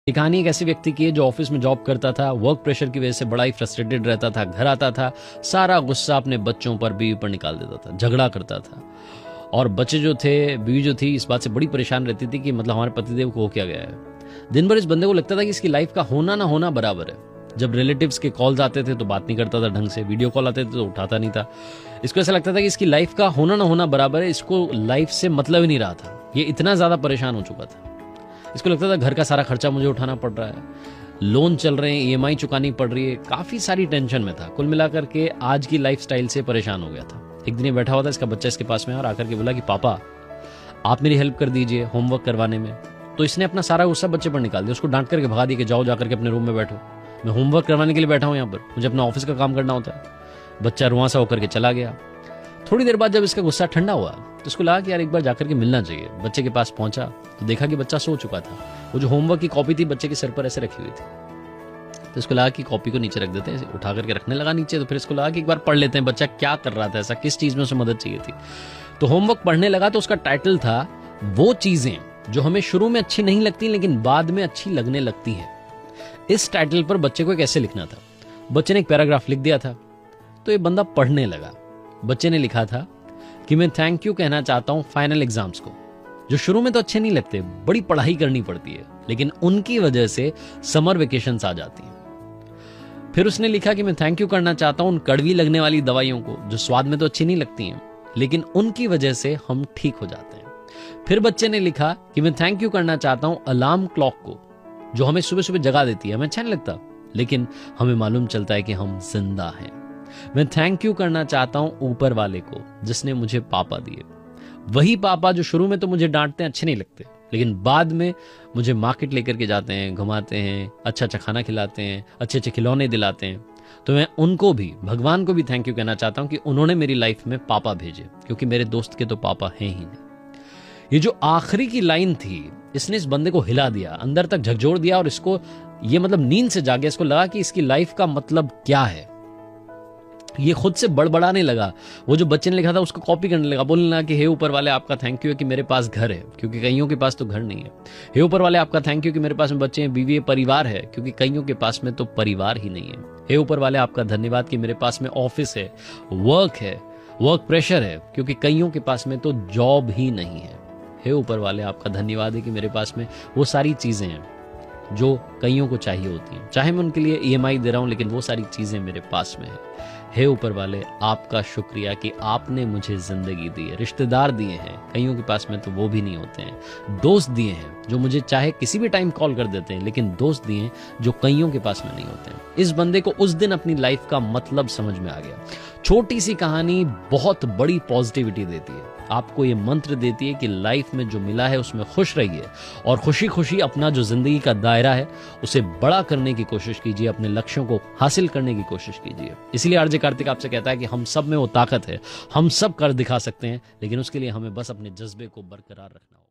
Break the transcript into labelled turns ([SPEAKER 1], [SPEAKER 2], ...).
[SPEAKER 1] ये कहानी एक ऐसे व्यक्ति की है जो ऑफिस में जॉब करता था, वर्क प्रेशर की वजह से बड़ा ही फ्रस्ट्रेटेड रहता था, घर आता था, सारा गुस्सा अपने बच्चों पर, बीवी पर निकाल देता था, झगड़ा करता था। और बच्चे जो थे, बीवी जो थी, इस बात से बड़ी परेशान रहती थी कि मतलब हमारे पतिदेव को हो क्या गया है। दिन भर इस बंदे को लगता था कि इसकी लाइफ का होना ना होना बराबर है। जब रिलेटिव्स के कॉल्स आते थे तो बात नहीं करता था ढंग से, वीडियो कॉल आते थे तो उठाता नहीं था। इसको ऐसा लगता था कि इसकी लाइफ का होना ना होना बराबर है, इसको लाइफ से मतलब ही नहीं रहा था। ये इतना ज्यादा परेशान हो चुका था। इसको लगता था घर का सारा खर्चा मुझे उठाना पड़ रहा है, लोन चल रहे हैं, ईएमआई चुकानी पड़ रही है, काफी सारी टेंशन में था। कुल मिलाकर के आज की लाइफस्टाइल से परेशान हो गया था। एक दिन ये बैठा हुआ था, इसका बच्चा इसके पास में और आकर के बोला कि पापा आप मेरी हेल्प कर दीजिए होमवर्क करवाने में। तो इसने अपना सारा गुस्सा बच्चे पर निकाल दिया, उसको डांट करके भगा दिया कि जाओ जाकर के अपने रूम में बैठो, मैं होमवर्क करवाने के लिए बैठा हूं यहाँ पर, मुझे अपना ऑफिस का काम करना होता है। बच्चा रुआंसा होकर के चला गया। थोड़ी देर बाद जब इसका गुस्सा ठंडा हुआ तो उसको लगा कि यार एक बार जाकर के मिलना चाहिए। बच्चे के पास पहुंचा तो देखा कि बच्चा सो चुका था। वो जो होमवर्क की कॉपी थी बच्चे के सिर पर ऐसे रखी हुई थी। तो इसको लगा कि कॉपी को नीचे रख देते हैं, उठा करके रखने लगा नीचे। तो फिर इसको लगा कि एक बार पढ़ लेते हैं बच्चा क्या कर रहा था, ऐसा किस चीज में उसे मदद चाहिए थी। तो होमवर्क पढ़ने लगा तो उसका टाइटल था वो चीजें जो हमें शुरू में अच्छी नहीं लगती लेकिन बाद में अच्छी लगने लगती हैं। इस टाइटल पर बच्चे को एक ऐसे लिखना था। बच्चे ने एक पैराग्राफ लिख दिया था। तो ये बंदा पढ़ने लगा। बच्चे ने लिखा था कि मैं थैंक यू कहना चाहता हूं फाइनल एग्जाम्स को, जो शुरू में तो अच्छे नहीं लगते, बड़ी पढ़ाई करनी पड़ती है, लेकिन उनकी वजह से समर वेकेशंस आ जाती हैं। फिर उसने लिखा कि मैं थैंक यू करना चाहता हूं उन कड़वी लगने वाली दवाइयों को जो स्वाद में तो अच्छी नहीं लगती हैं, लेकिन उनकी वजह से हम ठीक हो जाते हैं। फिर बच्चे ने लिखा कि मैं थैंक यू करना चाहता हूं अलार्म क्लॉक को, जो हमें सुबह सुबह जगा देती है, हमें अच्छा नहीं लगता लेकिन हमें मालूम चलता है कि हम जिंदा हैं। मैं थैंक यू करना चाहता हूं ऊपर वाले को जिसने मुझे पापा दिए, वही पापा जो शुरू में तो मुझे डांटते हैं, अच्छे नहीं लगते, लेकिन बाद में मुझे मार्केट लेकर के जाते हैं, घुमाते हैं, अच्छा अच्छा खाना खिलाते हैं, अच्छे अच्छे खिलौने दिलाते हैं। तो मैं उनको भी, भगवान को भी थैंक यू कहना चाहता हूं कि उन्होंने मेरी लाइफ में पापा भेजे, क्योंकि मेरे दोस्त के तो पापा हैं ही नहीं। ये जो आखिरी की लाइन थी, इसने इस बंदे को हिला दिया, अंदर तक झकझोर दिया और इसको ये मतलब नींद से जागे, इसको लगा कि इसकी लाइफ का मतलब क्या है। ये खुद से बड़बड़ाने लगा। वो जो बच्चे ने लिखा था उसको कॉपी करने लगा, बोलने लगा कि हे ऊपर वाले आपका थैंक यू है कि मेरे पास घर है, क्योंकि कईयों के पास तो घर नहीं है। हे ऊपर वाले आपका थैंक यू कि मेरे पास में बच्चे हैं, बीवी है, परिवार है, क्योंकि कईयों के पास में तो परिवार ही नहीं है। हे ऊपर वाले आपका धन्यवाद कि मेरे पास में ऑफिस है, वर्क है, वर्क प्रेशर है, क्योंकि कईयों के पास में तो जॉब ही नहीं है। हे ऊपर वाले आपका धन्यवाद है कि मेरे पास में वो सारी चीजें हैं जो कईयों को चाहिए होती हैं, चाहे मैं उनके लिए ईएमआई दे रहा हूं, लेकिन वो सारी चीजें मेरे पास में है। हे ऊपर वाले आपका शुक्रिया कि आपने मुझे जिंदगी दी है, रिश्तेदार दिए हैं, कईयों के पास में तो वो भी नहीं होते हैं, दोस्त दिए हैं जो मुझे चाहे किसी भी टाइम कॉल कर देते हैं, लेकिन दोस्त दिए हैं जो कईयों के पास में नहीं होते हैं। इस बंदे को उस दिन अपनी लाइफ का मतलब समझ में आ गया। छोटी सी कहानी बहुत बड़ी पॉजिटिविटी देती है, आपको ये मंत्र देती है कि लाइफ में जो मिला है उसमें खुश रहिए और खुशी खुशी अपना जो जिंदगी का दायरा है उसे बड़ा करने की कोशिश कीजिए, अपने लक्ष्यों को हासिल करने की कोशिश कीजिए। इसलिए आरजे कार्तिक आपसे कहता है कि हम सब में वो ताकत है, हम सब कर दिखा सकते हैं, लेकिन उसके लिए हमें बस अपने जज्बे को बरकरार रखना होगा।